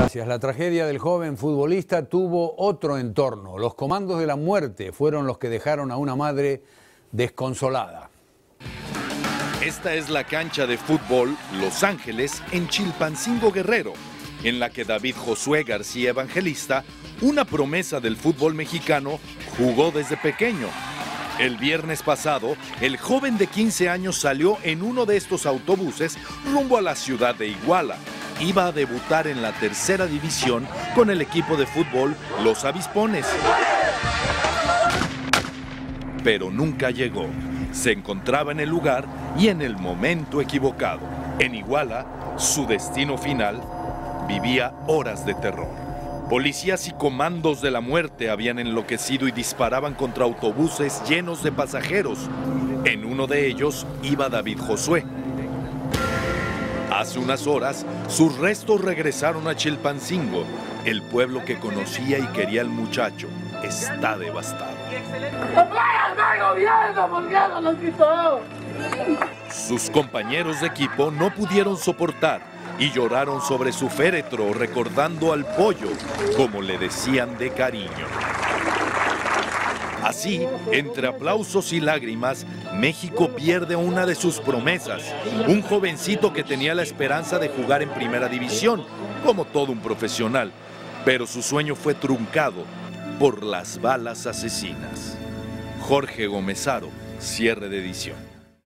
Gracias. La tragedia del joven futbolista tuvo otro entorno. Los comandos de la muerte fueron los que dejaron a una madre desconsolada. Esta es la cancha de fútbol Los Ángeles en Chilpancingo, Guerrero, en la que David Josué García Evangelista, una promesa del fútbol mexicano, jugó desde pequeño. El viernes pasado, el joven de 15 años salió en uno de estos autobuses rumbo a la ciudad de Iguala. Iba a debutar en la tercera división con el equipo de fútbol Los Avispones. Pero nunca llegó. Se encontraba en el lugar y en el momento equivocado. En Iguala, su destino final, vivía horas de terror. Policías y comandos de la muerte habían enloquecido y disparaban contra autobuses llenos de pasajeros. En uno de ellos iba David Josué. Hace unas horas, sus restos regresaron a Chilpancingo. El pueblo que conocía y quería al muchacho está devastado. Sus compañeros de equipo no pudieron soportar y lloraron sobre su féretro recordando al pollo, como le decían de cariño. Así, entre aplausos y lágrimas, México pierde una de sus promesas, un jovencito que tenía la esperanza de jugar en primera división, como todo un profesional, pero su sueño fue truncado por las balas asesinas. Jorge Gómez Haro, cierre de edición.